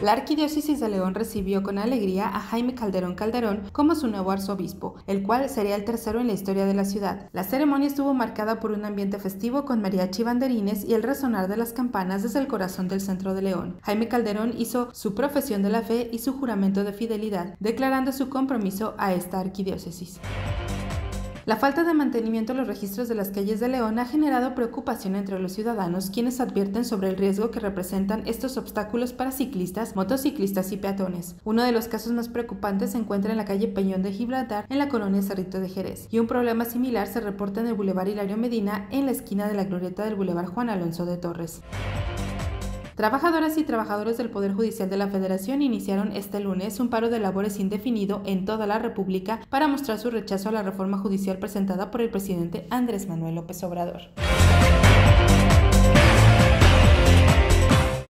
La Arquidiócesis de León recibió con alegría a Jaime Calderón Calderón como su nuevo arzobispo, el cual sería el tercero en la historia de la ciudad. La ceremonia estuvo marcada por un ambiente festivo con mariachi y banderines y el resonar de las campanas desde el corazón del centro de León. Jaime Calderón hizo su profesión de la fe y su juramento de fidelidad, declarando su compromiso a esta arquidiócesis. La falta de mantenimiento de los registros de las calles de León ha generado preocupación entre los ciudadanos, quienes advierten sobre el riesgo que representan estos obstáculos para ciclistas, motociclistas y peatones. Uno de los casos más preocupantes se encuentra en la calle Peñón de Gibraltar, en la colonia Cerrito de Jerez, y un problema similar se reporta en el Boulevard Hilario Medina, en la esquina de la glorieta del Boulevard Juan Alonso de Torres. Trabajadoras y trabajadores del Poder Judicial de la Federación iniciaron este lunes un paro de labores indefinido en toda la República para mostrar su rechazo a la reforma judicial presentada por el presidente Andrés Manuel López Obrador.